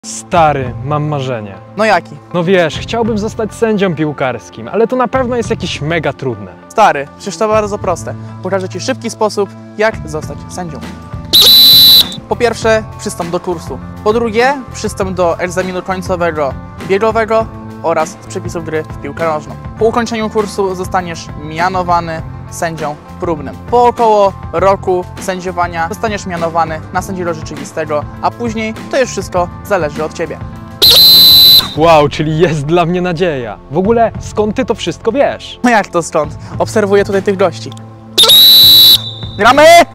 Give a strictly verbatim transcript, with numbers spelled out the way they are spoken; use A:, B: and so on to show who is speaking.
A: Stary, mam marzenie.
B: No jaki?
A: No wiesz, chciałbym zostać sędzią piłkarskim, ale to na pewno jest jakieś mega trudne.
B: Stary, przecież to bardzo proste. Pokażę Ci szybki sposób, jak zostać sędzią. Po pierwsze, przystąp do kursu. Po drugie, przystąp do egzaminu końcowego biegowego oraz z przepisów gry w piłkę nożną. Po ukończeniu kursu zostaniesz mianowany sędzią próbnym. Po około roku sędziowania zostaniesz mianowany na sędziego rzeczywistego, a później to już wszystko zależy od Ciebie.
A: Wow, czyli jest dla mnie nadzieja. W ogóle, skąd ty to wszystko wiesz?
B: No jak to skąd? Obserwuję tutaj tych gości. Gramy!